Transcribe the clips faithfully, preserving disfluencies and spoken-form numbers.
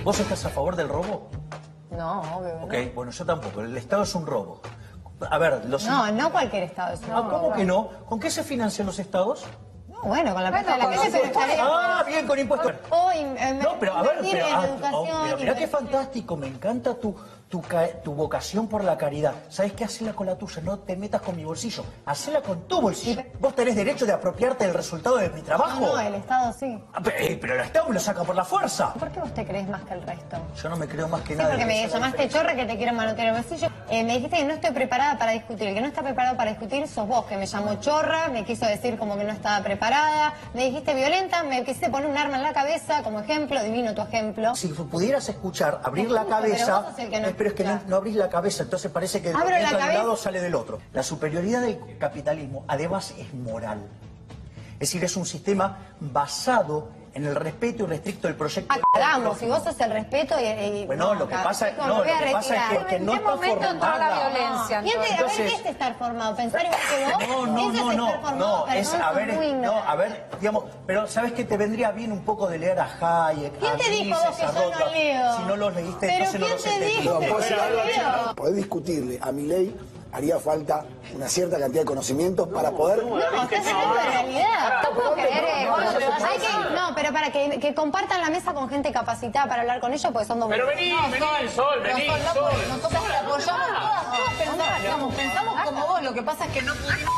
¿Vos estás a favor del robo? No, obvio no. Ok, bueno, yo tampoco. El Estado es un robo. A ver, los... No, no cualquier Estado es un robo. Ah, ¿cómo que no? ¿Con qué se financian los Estados? No, bueno, con la plata de la Con calle, los pero impuestos. estaría... Ah, bien, con impuestos. O in- eh, No, pero a ver, invertir pero, en ah, educación, oh, pero mirá qué invertir- fantástico, me encanta tu, tu, ca- tu vocación por la caridad. ¿Sabes qué? Hacela con la tuya, no te metas con mi bolsillo, hacela con tu bolsillo. ¿Vos tenés derecho de apropiarte del resultado de mi trabajo? No, no, el Estado sí. Ah, pero, eh, pero el Estado me lo saca por la fuerza. ¿Por qué vos te crees más que el resto? Yo no me creo más que Sí, nada. porque me esa es la llamaste diferencia. chorra que te quiero manotear el bolsillo. Eh, me dijiste que no estoy preparada para discutir. El que no está preparado para discutir sos vos, que me llamó chorra, me quiso decir como que no estaba preparada. Me dijiste violenta, me quisiste poner un arma en la cabeza como ejemplo, divino tu ejemplo. Si pudieras escuchar, abrir Te la escucho, pero cabeza, vos sos el que no eh, pero es que no, escucha. no abrís la cabeza, entonces parece que lo Abro que la entra de un cabeza. lado sale del otro. La superioridad del capitalismo, además, es moral. Es decir, es un sistema basado en el respeto irrestricto del proyecto. Hagamos, si vos sos el respeto y... y- Bueno, lo que acá, pasa, como no, me lo voy a que pasa es que, retirar. que no ¿En qué está momento entró la formada. violencia? ¿Quién te, a ver, Entonces- ¿qué es estar formado? ¿Pensar igual que vos? No, no, Eso no, es no, estar formado, no, pero es sos a ver, muy no, ignorante. a ver, digamos, pero ¿sabes qué? Te vendría bien un poco de leer a Hayek, ¿Quién a te dijo Mises, vos que a yo no Rothbard. leo? Si no los leíste, ¿Pero entonces no quién los te entendiste. dijo que ¿Puedo decir algo? leo? Podés discutirle a Milei, haría falta una cierta cantidad de conocimientos para poder... No, estás hablando de realidad. No puedo creer, eh, No, bueno, pero pero hay que- no, pero para que, que compartan la mesa con gente capacitada para hablar con ellos, porque son dos... Pero vení, vení, Sol, vení, Sol. nosotros te apoyamos todas, todas pensamos, digamos, pensamos como vos, lo que pasa es que no pudimos...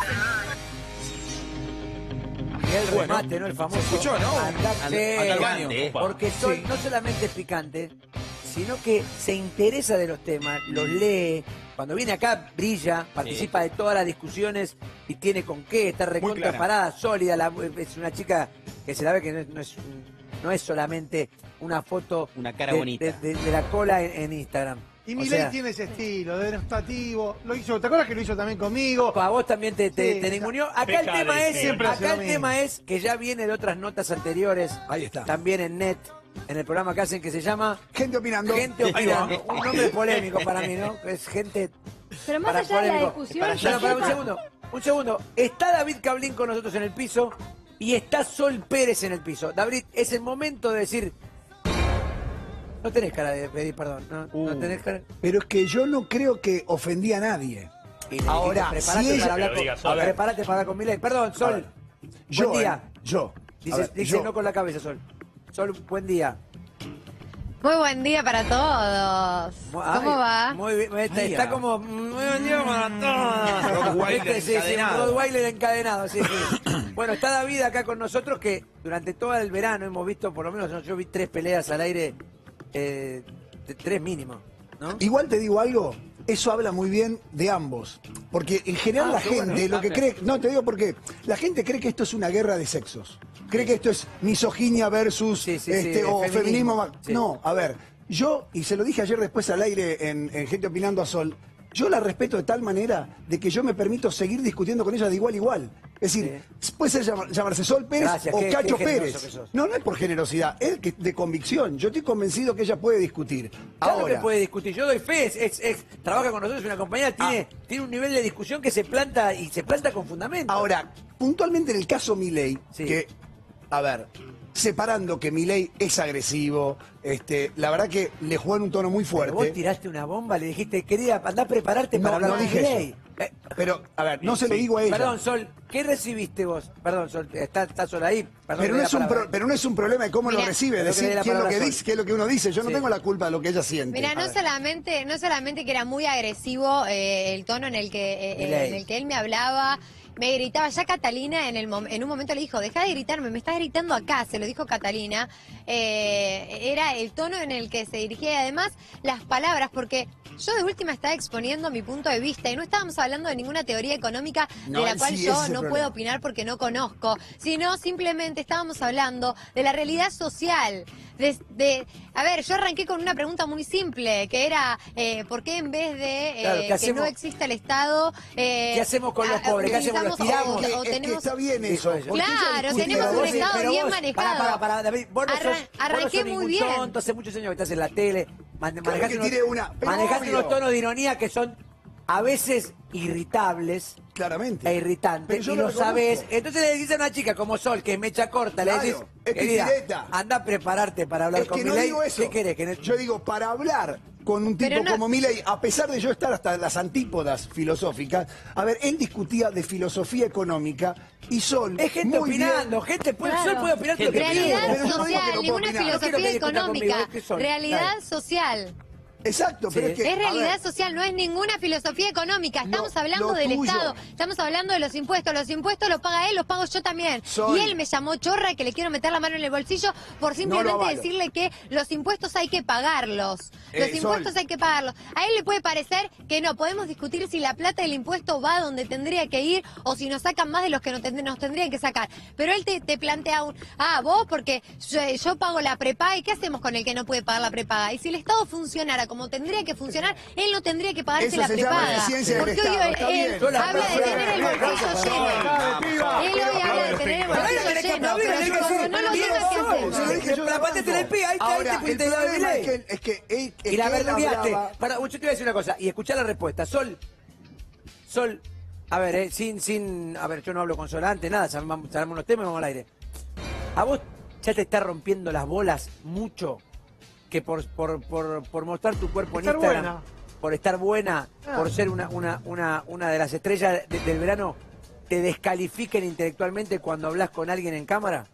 Y el remate, ¿no? El famoso. escuchó, ¿no? Andate, Anda al baño. Porque Sol no solamente es picante, sino que se interesa de los temas, los lee. Cuando viene acá, brilla, participa de todas las discusiones y tiene con qué, está recontra clara. parada, sólida. La- es una chica que se la ve que no es, no es, no es solamente una foto Una cara de, bonita. de- de- de la cola en, en Instagram. Y O Milei sea, tiene ese estilo, denostativo. Lo hizo, ¿te acuerdas que lo hizo también conmigo? a vos también te, te, Sí, te esa- ninguneó. Acá el Pecado, tema es, siempre hace acá lo el mismo. tema es que ya viene de otras notas anteriores. Ahí está. También en Net, en el programa que hacen que se llama Gente opinando. Gente Ahí va. Opinando. Un nombre polémico para mí, ¿no? Es gente. Pero más para allá de la polémico. discusión, Para allá, ¿qué para un pasa? segundo. Un segundo. Está David Cablín con nosotros en el piso y está Sol Pérez en el piso. David, es el momento de decir. No tenés cara de pedir perdón, ¿no? Uh. No tenés cara. Pero es que yo no creo que ofendí a nadie. Y le Ahora, dijiste, preparate si ella- para hablar Pero con, diga, Sol. a ver, preparate para hablar con Milei. Perdón, Sol. ver, Yo, buen día. eh, yo. A Dice, ver, dice yo. no con la cabeza, Sol. Sol, buen día. Muy buen día para todos. Ay, ¿Cómo va? Muy bien, está, Ay, está ah. como muy buen día para todos. Rottweiler Este, sí, sí, un encadenado. Rottweiler encadenado, sí, sí. Bueno, está David acá con nosotros que durante todo el verano hemos visto, por lo menos yo vi tres peleas al aire, eh, de tres mínimo, ¿no? Igual te digo algo, eso habla muy bien de ambos. Porque en general Ah, la qué gente bueno. lo que cree, no te digo por qué, la gente cree que esto es una guerra de sexos. Cree que esto es misoginia versus Sí, sí, sí, este, el o feminismo. feminismo. ma- Sí. No, a ver, yo, y se lo dije ayer después al aire en, en Gente Opinando a Sol, yo la respeto de tal manera de que yo me permito seguir discutiendo con ella de igual a igual. Es decir, puede ser llamar- llamarse Sol Pérez Gracias, o qué- Cacho qué generoso Pérez. que sos. No, no es por generosidad, es que- de convicción. Yo estoy convencido que ella puede discutir. Claro Ahora, que puede discutir. Yo doy fe, es, es- es- trabaja con nosotros, es una compañera, tiene, tiene un nivel de discusión que se planta y se planta con fundamento. Ahora, puntualmente en el caso Milei, Sí. que, a ver, separando que Milei es agresivo, este, la verdad que le jugó en un tono muy Pero vos fuerte. tiraste una bomba, le dijiste, querida, andá a prepararte No, para hablar no con dije Milei. eso. Eh, pero, a ver, no se lo Sí. digo a ella. Perdón, Sol, ¿qué recibiste vos? Perdón, Sol, está, está Sol ahí. Perdón, pero, que no le dé es la un palabra. pro- pero no es un problema de cómo Mira, lo recibe, pero que le dé decir la qué es lo palabra que a dice, Sol. qué es lo que uno dice. Yo no Sí. tengo la culpa de lo que ella siente. Mira, A no ver. solamente, no solamente que era muy agresivo eh, el tono en el que eh, Milei. en el que él me hablaba, me gritaba. Ya Catalina en el mom- en un momento le dijo, deja de gritarme, me estás gritando acá, se lo dijo Catalina. Eh, era el tono en el que se dirigía y además las palabras, porque yo de última estaba exponiendo mi punto de vista y no estábamos hablando de ninguna teoría económica No, de la él cual sí, yo ese es el no problema. puedo opinar porque no conozco, sino simplemente estábamos hablando de la realidad social. De, de- a ver, yo arranqué con una pregunta muy simple, que era, eh, ¿por qué en vez de eh, Claro, ¿qué que hacemos? no exista el Estado... eh, ¿Qué hacemos con los a- pobres? ¿Qué hacemos? ¿Los utilizamos o- tiramos? o Es que tenemos- está bien eso. Dijo ella. porque ella Claro, discute, tenemos pero un vos- Estado pero bien vos- manejado. Para, para, para, David, vos no Arran- sos, vos no arranqué sos muy ningún bien. tonto, hace muchos años que estás en la tele, man- Claro manejás que unos, tiré una, pero manejás obvio. unos tonos de ironía que son a veces irritables, Claramente. e irritante Pero yo y lo lo reconozco. sabes. Entonces le dices a una chica como Sol, que es mecha corta, Claro, le decís, es querida, pichireta. anda a prepararte para hablar Es con que no Milei. digo eso. ¿Qué querés? Que no- Yo digo, para hablar con un tipo Pero no- como Milei, a pesar de yo estar hasta las antípodas filosóficas, a ver, él discutía de filosofía económica y Sol... Es gente muy bien- opinando, gente puede, Claro. Sol puede opinar lo que Realidad quiera. Pero yo no digo que no social, puedo ninguna opinar. No quiero que filosofía discuta conmigo, económica. es que son- Realidad claro. social. Exacto, pero Sí. es que... Es a realidad ver, social, no es ninguna filosofía económica. Estamos Lo- hablando lo del tuyo. Estado, estamos hablando de los impuestos. Los impuestos los paga él, los pago yo también. Sol. Y él me llamó chorra y que le quiero meter la mano en el bolsillo por simplemente avalo. decirle que los impuestos hay que pagarlos. Los Eh, impuestos Sol. hay que pagarlos. A él le puede parecer que no, podemos discutir si la plata del impuesto va donde tendría que ir o si nos sacan más de los que nos, tend- nos tendrían que sacar. Pero él te, te plantea un, ah, vos porque yo, yo pago la prepaga y ¿qué hacemos con el que no puede pagar la prepaga? Y si el Estado funcionara como tendría que funcionar, él no tendría que pagarse Eso la se llama prepaga. eficiencia del Porque hoy Estado, él, está bien. él Yo la habla de aplaudo. tener el bolsillo lleno. Él hoy habla de tener el Pero ahí bolsillo no tenés que lleno, aplaudir, pero tenés que como decir, no lo bien, tengas que Sol, hacer. Se lo dije yo La de patente en el pie, ahí está, ahí Ahora, te el fuiste de problema es Milei. que, es que, él- es Y la que él verdad, hablaba- para, yo te voy a decir una cosa, y escuchá la respuesta. Sol, Sol, a ver, eh, sin, sin, a ver, yo no hablo con Sol antes, nada, salmamos unos temas y vamos al aire. ¿A vos ya te está rompiendo las bolas mucho que por, por, por, por mostrar tu cuerpo en Estar Instagram, buena. por estar buena, Ah. por ser una, una, una, una de las estrellas de- del verano, te descalifiquen intelectualmente cuando hablas con alguien en cámara?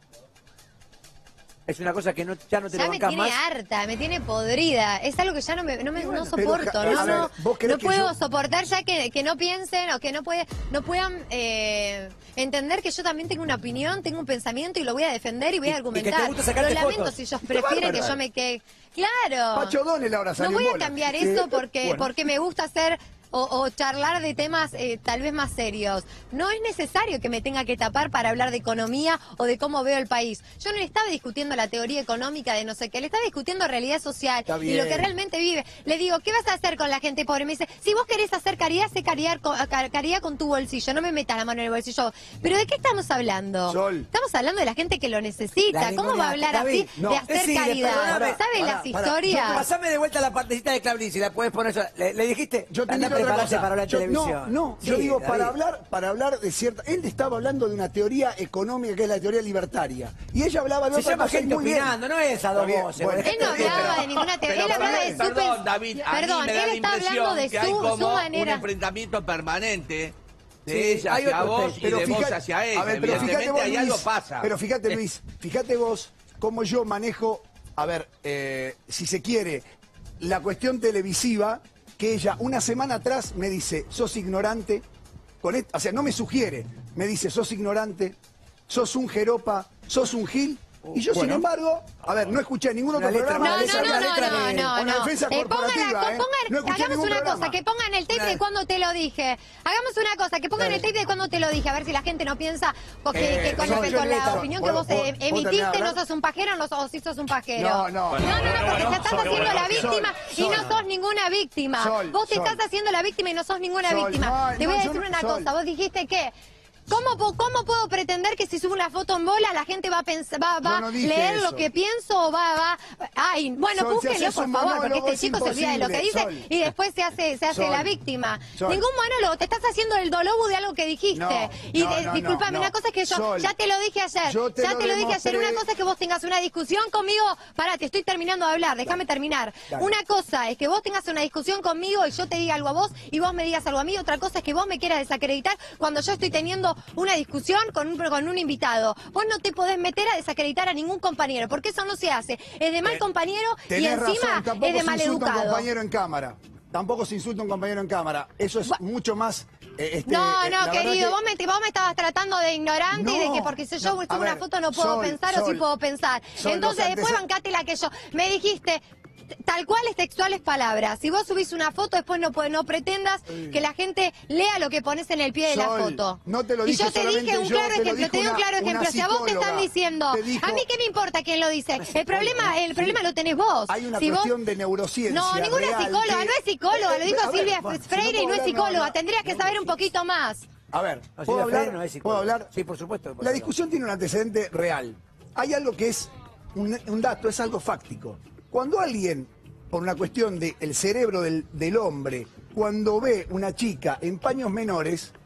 ¿Es una cosa que no, ya no te Ya lo me bancás tiene más? harta, me tiene podrida. Es algo que ya no me, no me no pero, soporto, ja- no, a ver, no, ¿vos querés no que puedo yo- soportar ya que, que no piensen o que no puede, no puedan eh, entender que yo también tengo una opinión, tengo un pensamiento y lo voy a defender y voy Y- a y que te argumentar. gusta sacarte Lo lamento fotos. si ellos Qué prefieren que bárbara. yo me quede. Claro. Pacho Donel ahora No salió voy en a bola. cambiar Eh, eso porque, bueno. porque me gusta hacer o, o charlar de temas eh, tal vez más serios. No es necesario que me tenga que tapar para hablar de economía o de cómo veo el país. Yo no le estaba discutiendo la teoría económica de no sé qué, le estaba discutiendo realidad social Está y lo que bien. realmente vive. Le digo, ¿qué vas a hacer con la gente pobre? Me dice, si vos querés hacer caridad, haz caridad con, car- caridad con tu bolsillo, no me metas la mano en el bolsillo. ¿Pero de qué estamos hablando? Sol. Estamos hablando de la gente que lo necesita. La ¿Cómo va a hablar ninguneaste, así Gaby. de No. hacer Decile, caridad? perdóname. ¿Sabes Pará, las pará. historias? Pasame de vuelta la partecita de Claudia, si la puedes poner sola. Le, le dijiste, Yo te anda digo a otra prepararse cosa. para hablar de Yo- televisión. No, no, yo Sí, digo David. para hablar, para hablar de cierta. Él estaba hablando de una teoría económica que es la teoría libertaria. Y ella hablaba de Se otra llama cosa y gente muy bien. opinando, no es a dos Está bien, voces. bueno. por Él no ejemplo. hablaba de ninguna teoría, él hablaba de su Perdón, pens- David, a mí Perdón, me da él la está hablando impresión de que hay su, como su un manera. enfrentamiento permanente de Sí, ella hay hacia otro vos texto. y de vos fíjate- hacia ella. a ver, pero fíjate Evidentemente vos, ahí Luis, algo pasa. Pero fíjate, Luis, fíjate vos cómo yo manejo, a ver, eh, si se quiere, la cuestión televisiva, que ella una semana atrás me dice, sos ignorante, con et- o sea, no me sugiere, me dice, sos ignorante, sos un jeropa, sos un gil. Y yo, sin Bueno. embargo, a ver, no escuché ningún Una otro letra programa. No, más, de no, esa no, no, letra no, de- no, una no. defensa Eh, pongan, corporativa, la- ¿eh? pongan- No escuché hagamos ningún una programa. cosa, que pongan el tape Una- de cuando te lo dije. Hagamos una cosa, que pongan Dale. el tape de cuando te lo dije, a ver si la gente no piensa porque, Eh, que con, no, que yo con la neta, opinión que ¿puedo- vos eh, puedo- puedo emitiste terminar de no hablar? sos un pajero no sos, o sí sos un pajero. No, no. No, no, no, porque te estás Sol, haciendo la Sol, víctima y Sol. no sos ninguna víctima. Sol, Vos te Sol. estás haciendo la víctima y no sos ninguna Sol, víctima. no, Te no, voy a yo decir no- una Sol. cosa, vos dijiste que... ¿Cómo, po- ¿Cómo puedo pretender que si subo una foto en bola la gente va a pensar, va, va Yo no dije leer eso. lo que pienso o va, va, ay, bueno, Sol, si búsquenlo haces por un favor, porque monólogo este es chico se olvida de lo que dice imposible, Sol. y después se hace, se hace Sol. la víctima. Sol. Ningún monólogo, te estás haciendo el dolobu de algo que dijiste. No, y no, de- no, discúlpame, no, una cosa es que yo Sol. ya te lo dije ayer, Yo te ya lo te lo dije ayer, demostré. una cosa es que vos tengas una discusión conmigo, pará, te estoy terminando de hablar, déjame terminar. Dale. Una cosa es que vos tengas una discusión conmigo y yo te diga algo a vos y vos me digas algo a mí, otra cosa es que vos me quieras desacreditar cuando yo estoy teniendo una discusión con un, con un invitado. Vos no te podés meter a desacreditar a ningún compañero, porque eso no se hace. Es de mal compañero y Tenés encima razón, tampoco es de se mal insulta a un educado. compañero en cámara. Tampoco se insulta a un compañero en cámara. Eso es Bu- mucho más... eh, este, No, eh, no, la verdad querido, que- vos, me, vos me estabas tratando de ignorante y de No, que porque si yo no, subo a una ver, foto no puedo Sol, pensar o sí Sol, puedo pensar. Sol, Entonces los después antece- bancate la que yo. Me dijiste... Tal cual es textuales palabras. Si vos subís una foto, después no, puede- no pretendas que la gente lea lo que pones en el pie de la Sol, foto. no te lo y dije yo te solamente dije un yo, claro te lo ejemplo, dijo te di un una- claro una ejemplo. Si a vos te están psicóloga. diciendo, Te dijo- a mí qué me importa quién lo dice. El psicóloga, problema, el sí. problema lo tenés vos. Hay una Si vos- cuestión de neurociencia No, ninguna real psicóloga, que- no es psicóloga, lo Eh, dijo a ver, Silvia bueno, si Freire no y no puedo es hablar, no, psicóloga. no. Tendrías que saber un poquito más. A ver, No, ¿puedo Silvia hablar? Freire no es ¿Puedo psicóloga. hablar? Sí, por supuesto. por La supuesto. discusión tiene un antecedente real. Hay algo que es un, un dato, es algo fáctico. Cuando alguien, por una cuestión del cerebro del, del hombre, cuando ve una chica en paños menores,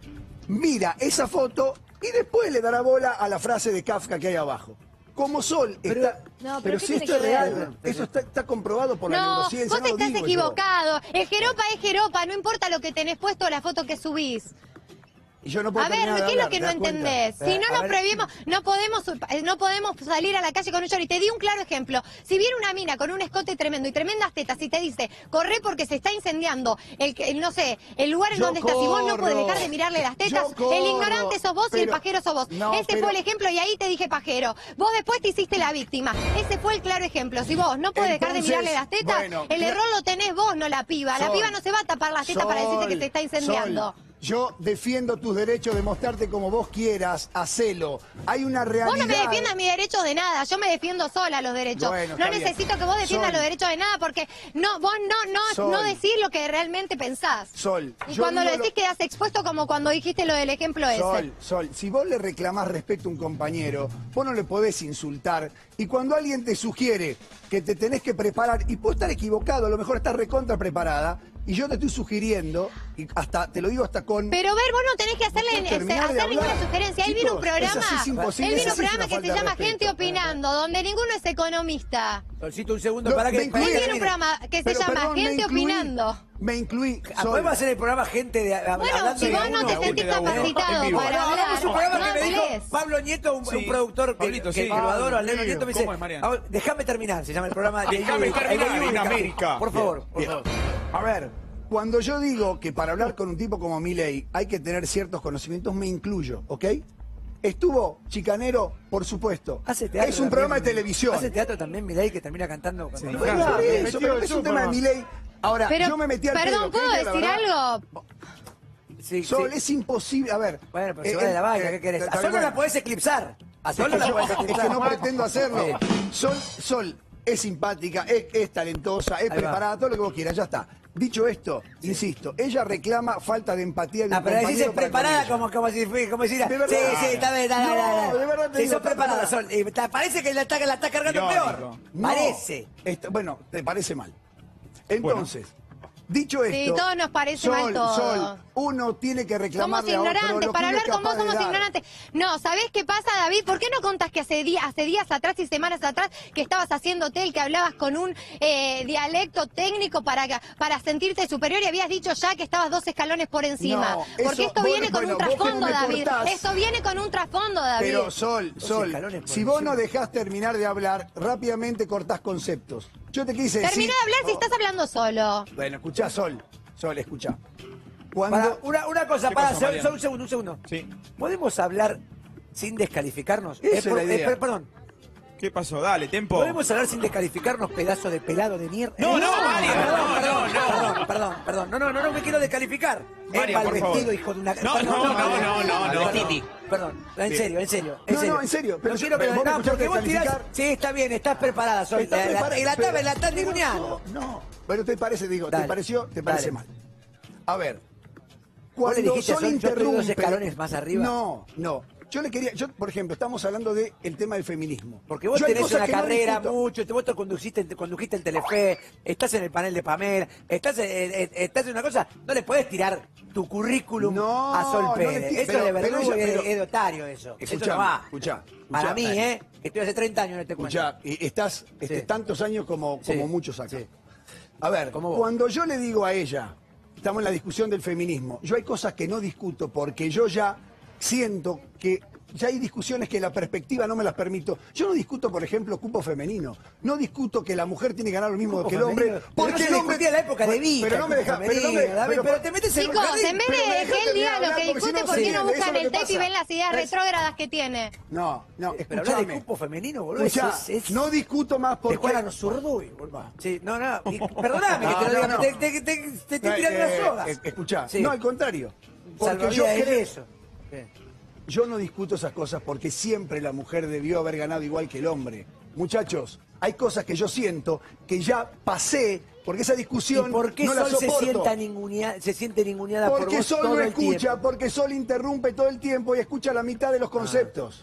mira esa foto y después le dará bola a la frase de Kafka que hay abajo. Como Sol Pero- está... No, pero pero ¿qué si tiene esto es que ver? real, eso está, está comprobado por la No, neurociencia. vos no lo estás digo yo. equivocado. El jeropa es jeropa, no importa lo que tenés puesto o la foto que subís. Y yo no puedo A ver, terminar de ¿qué es lo hablar, que ¿te no das cuenta? entendés? Si Eh, no a nos ver. prohibimos, no podemos, no podemos salir a la calle con un short. Y te di un claro ejemplo. Si viene una mina con un escote tremendo y tremendas tetas y te dice, corre porque se está incendiando el, que- el, no sé, el lugar en Yo donde estás y vos no podés corro. dejar de mirarle las tetas, Yo corro. el ignorante sos vos y el Pero- pajero sos vos. no, Ese pero- fue el ejemplo y ahí te dije pajero. Vos después te hiciste la víctima. Ese fue el claro ejemplo. Si vos no podés dejar de Entonces, mirarle las tetas, bueno, el cla- error lo tenés vos, no la piba. La Sol, piba no se va a tapar las tetas para decirte que se está incendiando. Sol, yo defiendo tus derechos de mostrarte como vos quieras, hacelo. Hay una realidad. Vos no me defiendas mis derechos de nada, yo me defiendo sola los derechos. Bueno, no está bien. necesito que vos defiendas Sol. los derechos de nada porque no, vos no, no, Sol. no decís lo que realmente pensás. Sol, Y yo cuando lo digo decís quedás expuesto como cuando dijiste lo del ejemplo ese. Sol, Sol, si vos le reclamás respeto a un compañero, vos no le podés insultar. Y cuando alguien te sugiere que te tenés que preparar, y puedo estar equivocado, a lo mejor estás recontra preparada, y yo te estoy sugiriendo, y hasta te lo digo hasta con... Pero ver, vos no tenés que hacerle ¿Puedo terminar de hacer ninguna hablar? sugerencia. Él Chicos, vino un programa, es así, es imposible, él vino esa un sí es programa una que se falta de llama respeto. Gente Opinando, donde ninguno es economista. Solcito, un segundo No, para me que... Él incluí, para que tiene un termine. programa que se Pero, llama perdón, me Gente incluí. Opinando. Me incluí. Ah, Sol. ¿podemos hacer el programa gente de hab- Bueno, hablando si de vos no uno? te sentís capacitado vivo. para Bueno, hablar, hagamos un programa no que me dijo hables. Pablo Nieto, un, Sí. un productor que, Pablito, que, sí. que lo adoro, al Neno Ah, Nieto, me dice, ¿cómo es, Mariano? "Ah, déjame terminar", se llama el programa. de Déjame Yudica, terminar el de en Yudica. América. Por favor, por Bien. favor. A ver, cuando yo digo que para hablar con un tipo como Milei hay que tener ciertos conocimientos, me incluyo, ¿ok? ¿Estuvo chicanero? Por supuesto. Hace teatro Es un también, programa de televisión. Hace teatro también, Milei, que termina cantando. con- Bueno, Claro, por me eso, metió pero el es un tema de Superman. Milei. Ahora, Pero, yo me metí al perdón, pedo, ¿puedo ¿querés que la decir verdad? algo? Sí, Sol, sí. es imposible. A ver. Bueno, pero se eh, va de la eh, vaina, eh, ¿qué querés? está A Sol bien, no la bueno. podés eclipsar. A Sol no la podés Es eclipsar. que no pretendo hacerlo. Sol, Sol es simpática, es, es talentosa, es va. preparada, todo lo que vos quieras, ya está. Dicho esto, insisto, ella reclama falta de empatía de un Ah, pero decís compañero para preparada con ella. como, como si fue, como si era. De verdad. Sí, sí, está bien, está bien, No, está bien. de verdad te Sí, digo, sos está preparada, preparada. Sol. Y te parece que la está, la está cargando Irónico. peor. No, Parece. esto- bueno, te parece mal. Entonces, dicho esto... Sí, todo nos parece Sol, mal todo. Sol, uno tiene que Somos reclamarle a otro ignorantes, lo que para uno hablar es con vos capaz de somos dar. ignorantes. No, ¿sabés qué pasa, David? ¿Por qué no contás que hace, día, hace días atrás y semanas atrás que estabas haciendo hotel, que hablabas con un eh, dialecto técnico para, que- para sentirte superior y habías dicho ya que estabas dos escalones por encima? No, Porque eso- esto vos- viene con bueno, un vos que trasfondo, me David. cortás. Esto viene con un trasfondo, David. Pero Sol, Sol, escalones por si vos encima. no dejás terminar de hablar, rápidamente cortás conceptos. Yo te quise decir... Termina de hablar si estás hablando solo. Bueno, escuchá, Sol. Sol, escuchá. Cuando... Para, una, una cosa, ¿Qué para, pasó, Sol, Mariano? Sol, un segundo, un segundo. Sí. ¿Podemos hablar sin descalificarnos? Esa Eh, es por- la idea. per- perdón. ¿Qué pasó? Dale, tempo. ¿Podemos hablar sin descalificarnos, pedazo de pelado de mierda? No, Eh, no, Mario, perdón, no, perdón, no, no. perdón, perdón, perdón. No, no, no, no me quiero descalificar. Mario, Es mal por favor. vestido, hijo de una... No, perdón, no, no, no, no, no. Perdón, perdón, en serio, en serio. No, no, en serio, pero no yo- quiero que pero vos me no, porque escuchaste vos tirás... descalificar. Sí, está bien, estás preparada, Sol. Está La- la- preparado, Y la pero- tabla la estás pero ninguneando. No, no. Pero te parece, digo, Dale, ¿te pareció? ¿Te parece dale. mal? A ver. ¿Vos le Cuando dijiste a Sol Sol, yo estoy dos interrumpe... escalones más arriba? No, no. Yo le quería... Yo, por ejemplo, estamos hablando del tema del feminismo. Porque vos Yo hay tenés cosas una que no carrera discuto. mucho, te- vos te condujiste, te condujiste el Telefe, estás en el panel de Pamela, estás, en- eh, eh, estás en una cosa, no le podés tirar tu currículum No, a Sol no le Pérez. ti- eso pero- es de pero verdugo ella- y de- pero- es de otario eso. Eso Escuchá, no va. escuchá, Para escuchá. mí, ¿eh? Que estoy hace treinta años en este cuento. Escuchá, y estás este, Sí. tantos años como, Sí, como muchos acá. sí. A ver, Como vos. cuando yo le digo a ella, estamos en la discusión del feminismo, yo hay cosas que no discuto porque yo ya siento que ya hay discusiones que la perspectiva no me las permito. Yo no discuto, por ejemplo, cupo femenino. No discuto que la mujer tiene que ganar lo mismo Cupo que el hombre. femenino. Pero Porque no se el hombre discutía en la época de Bueno, Vita, Pero no me cupo deja, pero no me femenino, David, pero- pero te metes en un Chicos, jardín. en vez pero me de dejaste que él diga terminar lo de que hablar, porque si discute, no ¿por qué se no entiende, buscan eso es el lo que tape y pasa. ven las ideas Es- retrógradas que tiene? No, no, Pero hablar de escúchame. cupo femenino, boludo, Escuchá, es, es, no discuto más te porque... juegan los zurdos y boludo. Sí, no, no, y- perdóname que No, te lo no, diga, no. te, te, te, te, te estoy Eh, tirando eh, las sogas. eh, Escuchá, Sí. no, al contrario. Porque yo Salvavidas es creo... eso. Sí. Yo no discuto esas cosas porque siempre la mujer debió haber ganado igual que el hombre. Muchachos, hay cosas que yo siento que ya pasé porque esa ¿Y discusión por qué no la Sol se, soporto. sienta ningunea- se siente ninguneada por Porque vos Sol todo no el escucha, tiempo? porque Sol interrumpe todo el tiempo y escucha la mitad de los conceptos.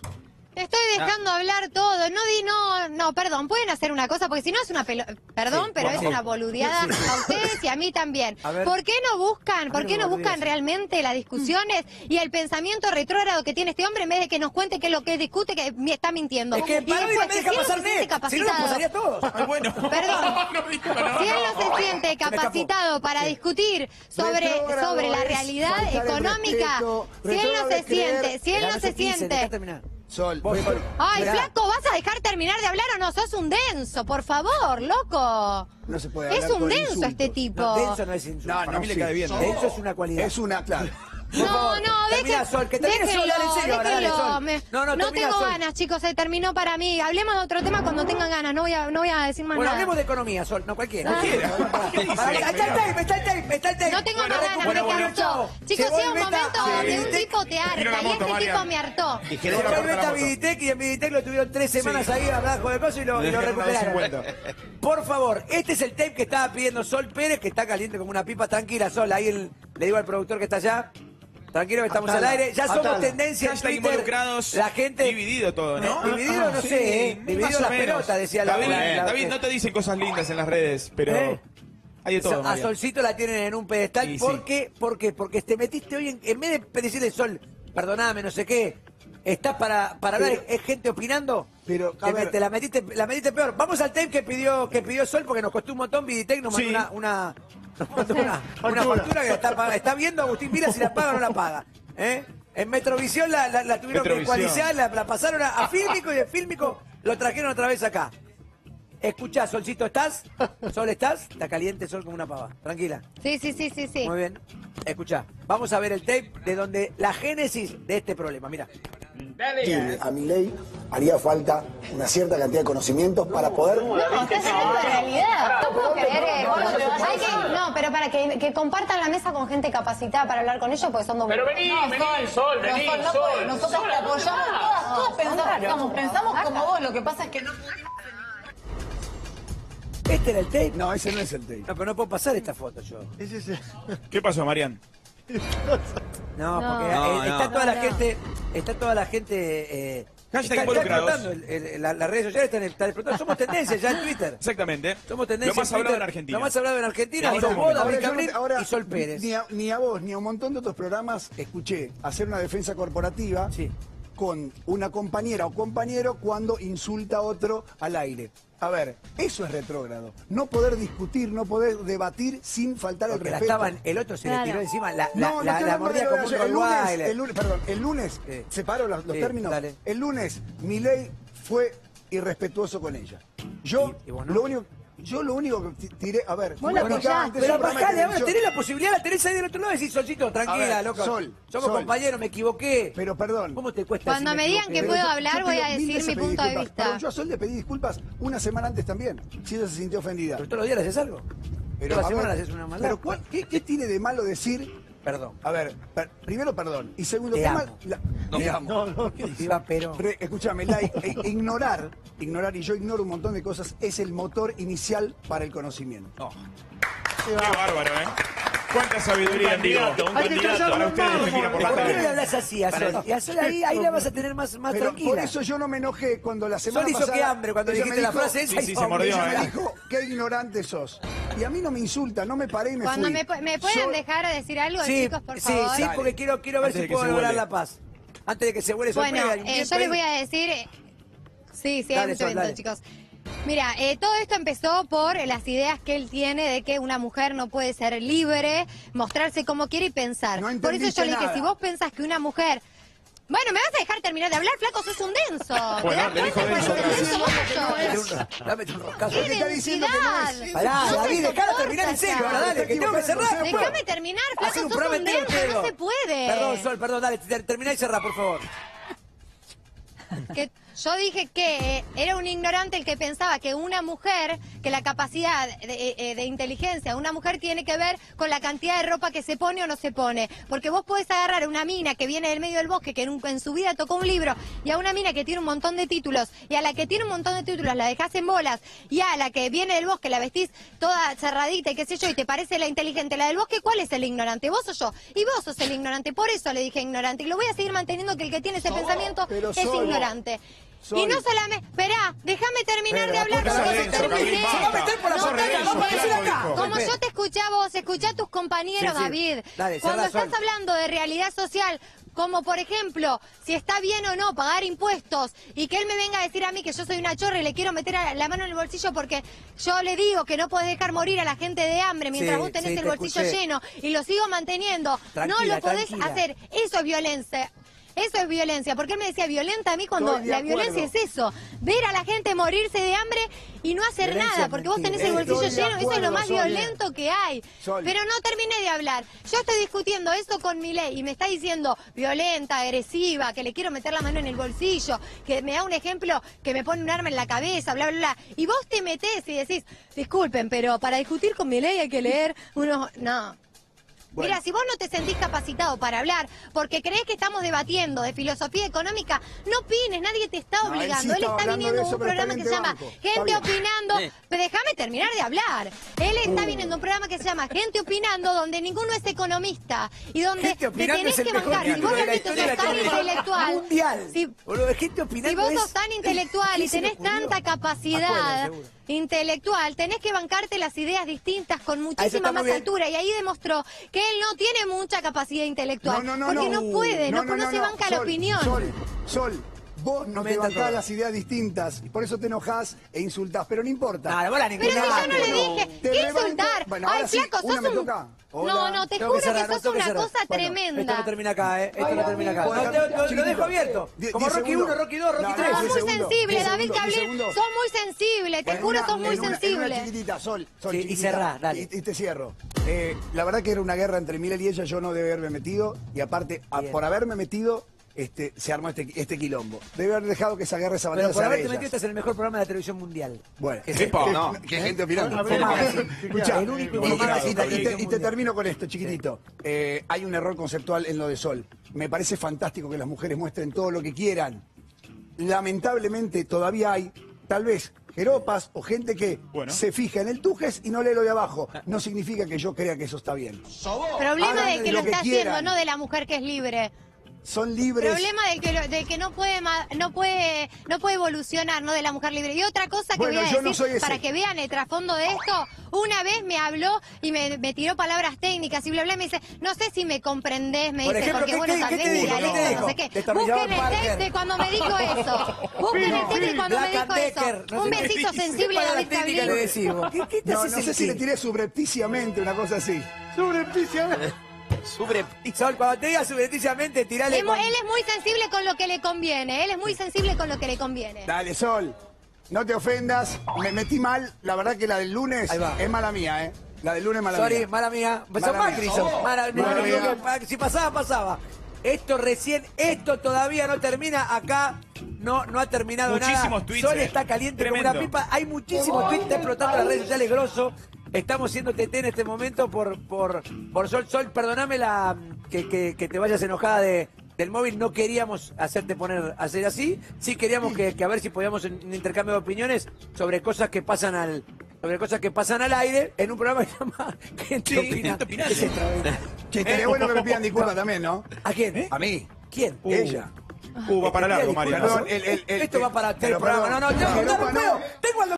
Estoy dejando hablar todo. No di, no, no, perdón. Pueden hacer una cosa, porque si no es una pelo... Perdón, Sí, pero bueno. es una boludeada Sí, sí. a ustedes y a mí también. A ver. ¿Por qué no buscan, A por mí qué no no me buscan olvides. realmente las discusiones y el pensamiento retrógrado que tiene este hombre en vez de que nos cuente qué es lo que discute, que mi- está mintiendo? Es que y para mí no después, me que deja si él no pasar se siente net. Si no, nos capacitado... pasaría todos. Ay, bueno. Perdón. No dijo, no, Si él no. no se siente escapó. capacitado para discutir sobre, Retrógrado sobre la es realidad faltar el económica, respeto, si él no retrógrado se es creer- siente, si él Mirá, no se se quince, dejá siente... terminar. Sol, Vos, retro- Sol. Ay, Mirá. flaco, ¿vas a dejar terminar de hablar o no? Sos un denso, por favor, loco. no se puede Es hablar un con denso insultos. este tipo. No, denso no es insulto. No, Para no, mí le sí. cae bien. Denso es una cualidad. Es una, claro. No, no, Termina, deje- Sol, que termine Sol, déjenlo, dale, en serio, ahora, dale, déjenlo. Sol. Me- No, no, no termina, tengo Sol. ganas, chicos, se terminó para mí. Hablemos de otro tema cuando tengan ganas, no voy a, no voy a decir más Bueno, nada. hablemos de economía, Sol, no cualquiera. Ah. Cualquiera. ¿Qué dice? Para- Está el tape, está el tape, está el tape. No tengo Bueno, más ganas, bueno, me bueno, cansó. chao. Chicos, Llegó llega el un Meta- momento Sí. donde un tipo te harta. Vino la Y moto, este tipo Marian. me hartó. Y que Llegó le el cortó la Meta moto. Viditec y en Viditec lo tuvieron tres semanas Sí. ahí abajo de cosas y lo, y Le lo dejaron recuperaron. cincuenta. Por favor, este es el tape que estaba pidiendo Sol Pérez, que está caliente como una pipa. Tranquila, Sol, ahí el- le digo al productor que está allá. Tranquilo que estamos Atala, al aire. Ya somos atala. tendencia en Hashtag Twitter. involucrados. La gente... Dividido todo, ¿no? Dividido no Sí, sé, ¿eh? más Dividido o las menos. pelotas, decía la... David, la- la- David, no te dicen cosas lindas en las redes, pero ¿Eh? hay de todo, a Marian. Solcito la tienen en un pedestal. Y ¿Por sí. qué? ¿Por qué? Porque te metiste hoy, en, en vez de decirle Sol, perdoname, no sé qué, estás para, para hablar, Pero- es gente opinando. pero, a te, ver. te la metiste, la metiste peor. Vamos al tape que pidió, que pidió Sol porque nos costó un montón. Viditec nos mandó Sí. una, una, nos mandó una, una factura que la está, pag- está viendo Agustín Mira si la paga o no la paga. ¿Eh? En Metrovisión la, la, la tuvieron que Metrovisión. ecualizar, la, la pasaron a, a Fílmico y de Fílmico lo trajeron otra vez acá. Escuchá, Solcito, ¿estás? ¿Sol estás? Está caliente Sol como una pava. Tranquila. Sí, sí, sí, sí, sí. Muy bien. Escuchá, vamos a ver el tape de donde la génesis de este problema. Mira. A mi ley haría falta una cierta cantidad de conocimientos para poder... No, estás hablando de realidad. No puedo creer que vos no te vas a Hay que- No, pero para que, que compartan la mesa con gente capacitada para hablar con ellos, porque son dos... Pero vení, vení, Sol, vení, No, no, Sol. nosotros te apoyamos todas, todas pensamos, digamos, pensamos como vos, lo que pasa es que no... ¿Este era el tape? No, ese no es el tape. No, pero no puedo pasar esta foto yo. Ese es el- ¿Qué pasó, Marian? No, No. porque No, eh, no. está toda la No, no. gente, está toda la gente, eh, Hashtag está, está involucrados. explotando, el- el- la- las redes sociales están, están explotando. Somos tendencia ya en Twitter. Exactamente. Somos tendencia Lo más en Twitter. hablado en Argentina. Lo más hablado en Argentina. En este Sos vos, momento. David Ahora, yo no Cabrín te- ahora, y Sol Pérez. Ni a, ni a vos ni a un montón de otros programas escuché hacer una defensa corporativa Sí. con una compañera o compañero cuando insulta a otro al aire. A ver, eso es retrógrado. No poder discutir, no poder debatir sin faltar el Porque la respeto. estaban, el otro se Claro. le tiró encima, la, la, No, no la, estoy la hablando mordía de lo como de un ayer. el lunes, Rottweiler. el lunes, perdón, el lunes, Sí. separo los, los Sí, términos. dale. El lunes, Milei fue irrespetuoso con ella. Yo, ¿Y- y vos no? lo único, yo lo único que ti- tiré, a ver, Vos la fue apoyaste. antes Pero un programa de bajale, ahora televisión. tenés la posibilidad, la tenés ahí del otro lado y decís, Solcito, tranquila, A ver, loco. Sol, Somos Sol. compañeros, me equivoqué. Pero perdón. ¿Cómo te cuesta Cuando decir me digan equivoqué? que puedo Yo- hablar, yo voy pido a mil decir veces mi pedí punto de disculpas. vista. Perdón, yo a Sol le pedí disculpas una semana antes también, si ella se sintió ofendida. ¿Pero todos los días le haces algo? Pero, Toda la a semana ver, le haces una maldad. pero ¿cuál- ¿qué, qué tiene de malo decir? Perdón. A ver, per- primero perdón. Y segundo, Te ¿qué amo. mal- la- te amo. No, no, ¿qué dice? Iba, pero... Re- escúchame, la- e- ignorar, ignorar, y yo ignoro un montón de cosas, es el motor inicial para el conocimiento. Qué bárbaro, ¿eh? Cuánta sabiduría, digo. candidato, un Hay que candidato. callar Para los ustedes que miran por la ¿Por qué no le tele. hablas así a Sol? Y a Sol ahí, ahí la vas a tener más, más Pero tranquila. por eso yo no me enojé cuando la semana Sol hizo pasada... que hambre cuando ella dijiste me la dijo- frase esa. Sí, sí, y se mordió, Ella ¿eh? me dijo, qué ignorante sos. Y a mí no me insulta, no me paré y me Cuando fui. me, pu- me pueden Yo- dejar de decir algo, Sí, chicos, por sí, favor. sí, porque quiero, quiero ver Antes si de que puedo se lograr vuele. la paz. Antes de que se vuele Sol Bueno, Pérez, hay un eh, tiempo yo les ahí. voy a decir... eh, Sí, sí, hay Dale, mucho Sol, viento, dale. chicos. Mira, eh, todo esto empezó por las ideas que él tiene de que una mujer no puede ser libre, mostrarse como quiere y pensar. No por eso yo entendiste le dije, nada. si vos pensás que una mujer... Bueno, ¿me vas a dejar terminar de hablar, flaco? Sos un denso. ¿Te Bueno, das le dijo cuenta denso cuál otra es el vez. denso vos Dame sos? un- Dame un roscazo. ¡Qué Te está diciendo que no es. densidad! Pará, No se David, dejala soporta terminar en serio. ya. Ahora dale, que tengo que cerrar. Déjame terminar, flaco, Hacer un sos programa un entero denso, entero. no se puede. Perdón, Sol, perdón, dale, ter- terminá y cerrá, por favor. Que- Yo dije que eh, era un ignorante el que pensaba que una mujer, que la capacidad de, de, de inteligencia de una mujer tiene que ver con la cantidad de ropa que se pone o no se pone. Porque vos podés agarrar a una mina que viene del medio del bosque, que en, un, en su vida tocó un libro, y a una mina que tiene un montón de títulos, y a la que tiene un montón de títulos la dejás en bolas, y a la que viene del bosque la vestís toda cerradita y qué sé yo, y te parece la inteligente, la del bosque, ¿cuál es el ignorante? ¿Vos o yo? Y vos sos el ignorante, por eso le dije ignorante, y lo voy a seguir manteniendo, que el que tiene ese pensamiento pero es Sol, ignorante. Sol. Y no solamente, esperá, déjame terminar Pero, de hablar. porque No, sos no denso, terminé. Gabriel, basta. No, Se va a meter por la no, zorra como- denso, ya lo dijo. Como yo te escuché a vos, escuché a tus compañeros, Sí, sí. David. Dale, Cuando cerrá, estás Sol. hablando de realidad social, como por ejemplo, si está bien o no pagar impuestos, y que él me venga a decir a mí que yo soy una chorra y le quiero meter a- la mano en el bolsillo porque yo le digo que no podés dejar morir a la gente de hambre mientras Sí, vos tenés sí, el te bolsillo escuché. lleno, y lo sigo manteniendo, no Tranquila, lo podés tranquila. hacer. Eso es violencia. Eso es violencia, porque él me decía violenta a mí cuando Estoy de la acuerdo. violencia es eso, ver a la gente morirse de hambre y no hacer Violencia nada, es porque vos mentira. tenés el bolsillo Estoy de lleno, eso es lo acuerdo, más Sonia. violento que hay. Sol. Pero no terminé de hablar. Yo estoy discutiendo eso con mi ley y me está diciendo violenta, agresiva, que le quiero meter la mano en el bolsillo, que me da un ejemplo que me pone un arma en la cabeza, bla, bla, bla. Y vos te metés y decís, disculpen, pero para discutir con mi ley hay que leer unos... No. Bueno. Mira, si vos no te sentís capacitado para hablar porque creés que estamos debatiendo de filosofía económica, no opines, nadie te está No, él sí obligando. Él, estaba está hablando viniendo de a eso, un pero está programa que bien, se te llama banco. Está Gente bien. Opinando. Sí. Pero déjame terminar de hablar. Él está Uh. viniendo a un programa que se llama Gente Opinando, donde ninguno es economista y donde Gente te Opinando tenés es el que mejor bancar. Si título vos, de la Lolito, historia de sos la tan televisión intelectual, mundial. si, Boludo, gente opinando si vos es- sos tan intelectual y ¿Quién se le tenés ocurrió? tanta Acuerdo, capacidad seguro. intelectual, tenés que bancarte las ideas distintas con Ah, eso muchísima está muy más bien. altura. Y ahí demostró que él no tiene mucha capacidad intelectual. No, no, no, porque no, no. puede, no, No, no, conoce no, banca la Sol, opinión. Sol, Sol, vos no No me te entra bancás todo. las ideas distintas, y por eso te enojás e insultás, pero no importa. No, no, vos la Pero si yo ninguneaste, no le boludo. dije, Te ¿qué rebanco. insultar? Bueno, Ay, ahora sí, flaco, una sos me un... toca. Hola. No, no, te Tengo juro que cerrar, que no, sos tengo que una cerrar. cosa Bueno, tremenda. Esto no termina acá, ¿eh? Esto no termina acá. Bueno, No, te- lo- lo chiquitito. dejo abierto. Die- Como diez Rocky segundos. uno, Rocky dos, Rocky No, tres. no, Sos diez muy segundos, sensible, diez David segundos, diez Cablín. segundos. Sos muy sensible, te Bueno, juro, una- sos muy en una- en sensible. una chiquitita, Sol, Sol, Sí, y chiquitita. cerrá, dale. Y, y te cierro. Eh, la verdad que era una guerra entre Milei y ella, yo no debe haberme metido, y aparte, a- Bien. por haberme metido, este, se armó este, este quilombo. Debe haber dejado que esa guerra, esa batalla Pero por sea de haberte ellas. metido estás en el mejor programa de la televisión mundial. Bueno, Que que, sepa. que- No. que gente opinando. A ver, Escuchá, el único y- y- programa y- y te- y de te- televisión y te mundial. termino con esto, chiquitito. Eh, hay un error conceptual en lo de Sol. Me parece fantástico que las mujeres muestren todo lo que quieran. Lamentablemente todavía hay, tal vez, jeropas o gente que Bueno. se fija en el tujes y no lee lo de abajo. No significa que yo crea que eso está bien. Problema Hagan del que lo lo que está quieran. haciendo, no de la mujer que es libre. Son libres. Problema del que, lo- del que no puede ma- no puede no puede evolucionar, no de la mujer libre. Y otra cosa que Bueno, voy a yo no decir soy ese. para que vean el trasfondo de esto, una vez me habló y me, me tiró palabras técnicas y bla bla, y me dice, no sé si me comprendés, me Por dice, ejemplo, porque ¿qué- bueno, qué- tal qué vez te mi dijo? ¿Qué te dialecto, dijo? no sé qué. Destornillador Busquen el Parker. test de cuando me dijo eso. Busquen el test de cuando me Black dijo and Decker, eso. no Un sé qué besito dice. sensible, Para la David técnica Cablín. le decimos. ¿Qué, qué te No, haces no sé sentir? si le tiré subrepticiamente, una cosa así. Subrepticiamente. Sol, cuando te diga subrepticiamente, tirale Es mu- con... Él es muy sensible con lo que le conviene, él es muy sensible con lo que le conviene. Dale, Sol. No te ofendas. Me metí mal. La verdad que la del lunes Ahí va. es mala mía, ¿eh? La del lunes es mala Sorry, mía. mala mía. Mala Son Macri, mía. son. Mala, Mala no, mía. no, no, si pasaba, pasaba. Esto recién, esto todavía no termina. Acá no, no ha terminado Muchísimos nada. tweets, Sol eh. está caliente como Tremendo. una pipa. Hay muchísimos tweets, está explotando las redes sociales, grosso. Estamos siendo T T en este momento por, por, por Sol. Sol, perdóname la, que, que, que te vayas enojada de, del móvil. No queríamos hacerte poner, hacer así. Sí queríamos que, que a ver si podíamos en un intercambio de opiniones sobre cosas que pasan al, sobre cosas que pasan al aire en un programa que se llama Gente Sí, Opina. Gente Opinando. Es extraordinario. Che, estaría bueno que me pidan disculpas también, ¿no? ¿A quién? A mí. ¿Quién? Uh. Ella. Uh, va para largo, Mario. Perdón, el, el, el- Esto va para pero el programa. perdón, No, no, yo, Jeropa no, no, no. puedo. Tengo al